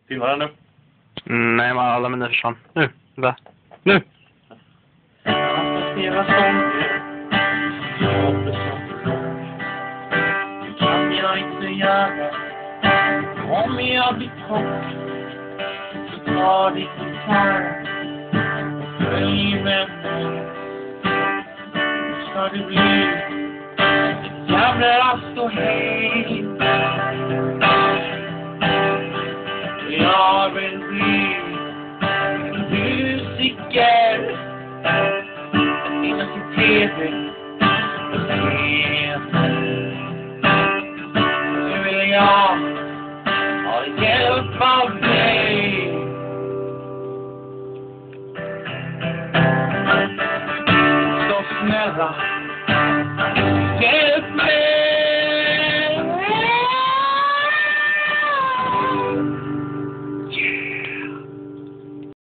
Filmar den nu? Nej, men alla mina försvann. Nu, va? Nu! Jag ska skriva sånger, låter som det kan jag inte göra. Om jag blir kock, så tar ditt gitarr och följ med mig. Nu ska det bli ett jävla ståhej. Jag vill bli musiker, synas i TV och nu vill jag ha hjälp av dig. Så snälla